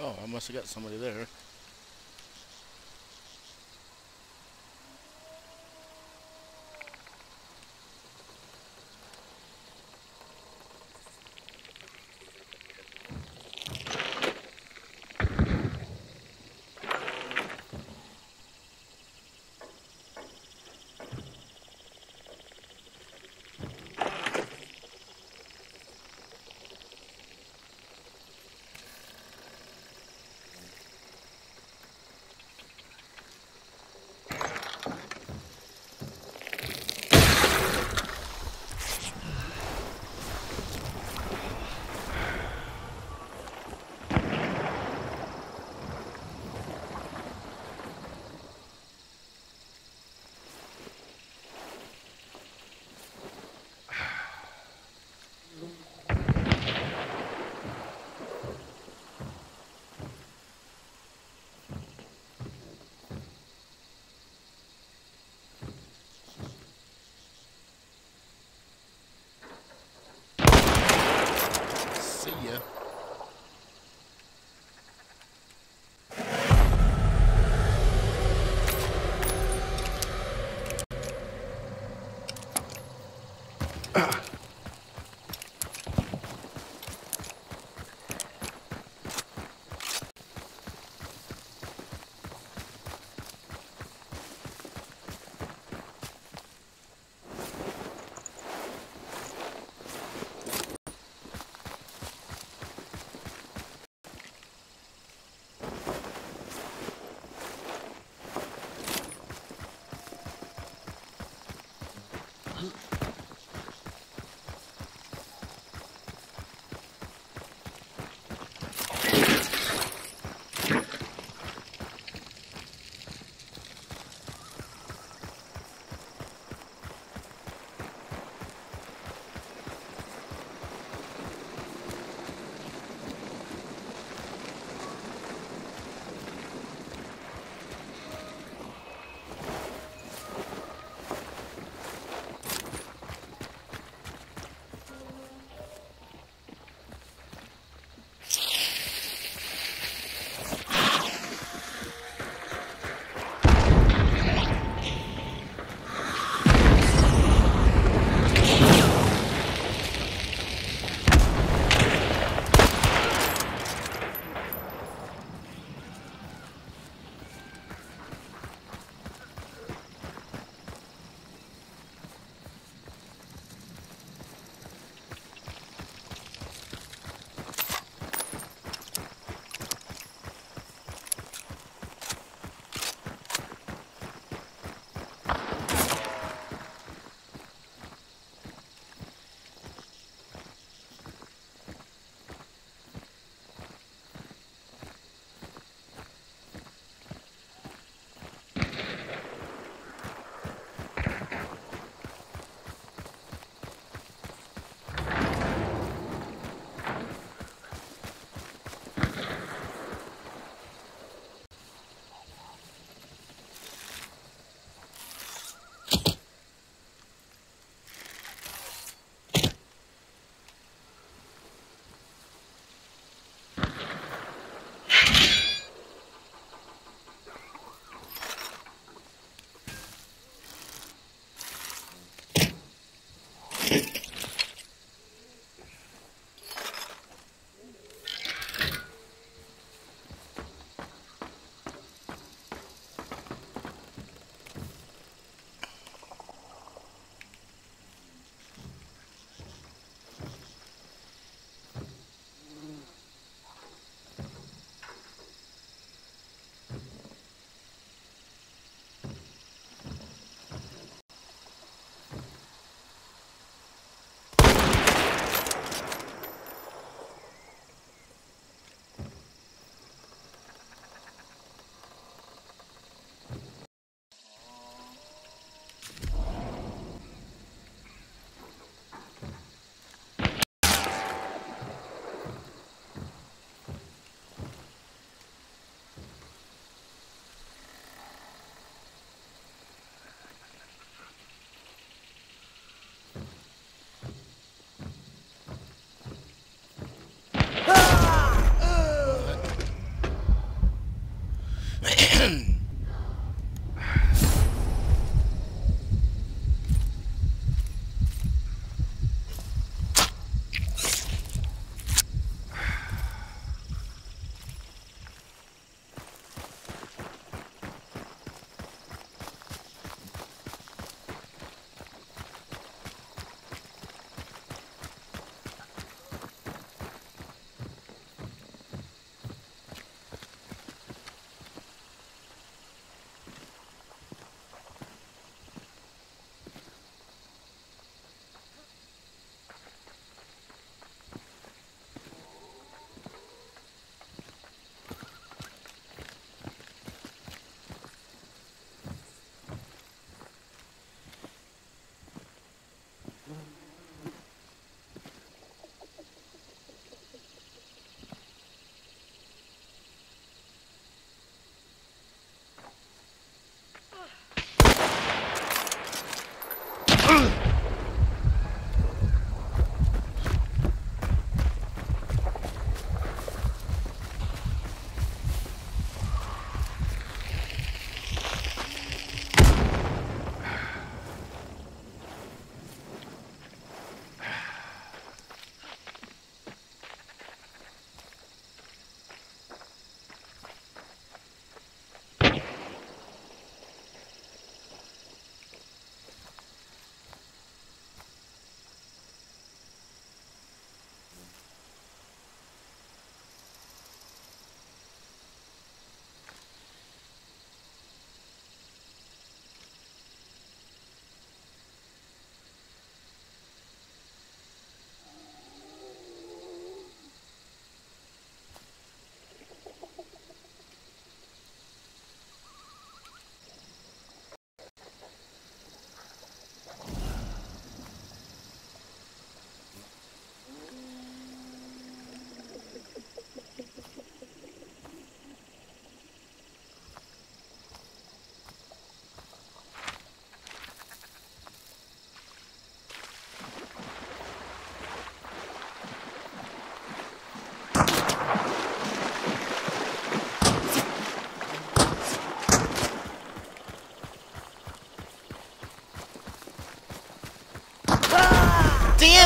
Oh, I must have got somebody there.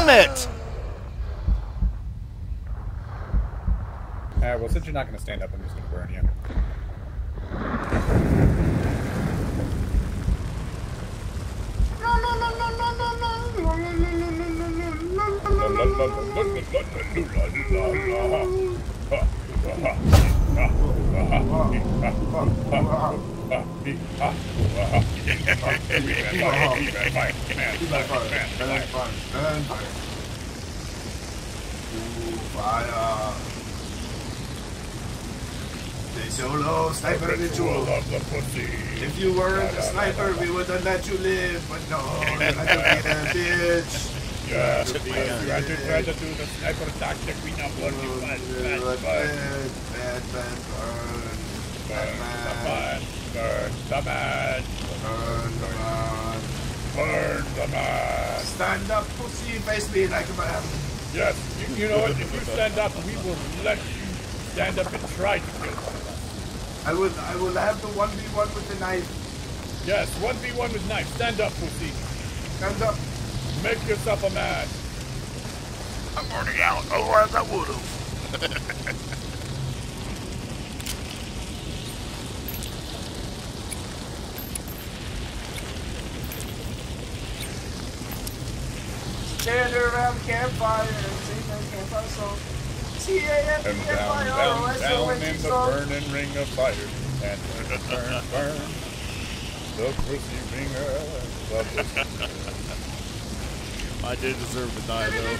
damn it! Well, since you're not going to stand up, I'm just going to burn you. Fire. Stay solo, sniper ritual. If you weren't a sniper, we would have let you live, but no, you're not gonna be a bitch. Yeah, you had to try to do the sniper tactic. We now blood you bad, burn. Burn the man. Stand up, pussy, face me like a man. Yes, you know what? If you stand up, we will let you stand up and try to kill someone. I will have the 1v1 with the knife. Yes, 1v1 with knife. Stand up, pussy. Stand up. Make yourself a man. I'm burning out. Otherwise I would've. Stand around the campfire and sing that campfire song. C-A-M And down in the burning ring of fire. And burn. The pussy ringer. The pussy ringer. I did deserve to die, though.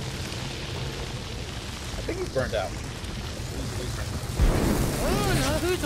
I think he's burned out. Oh, no, who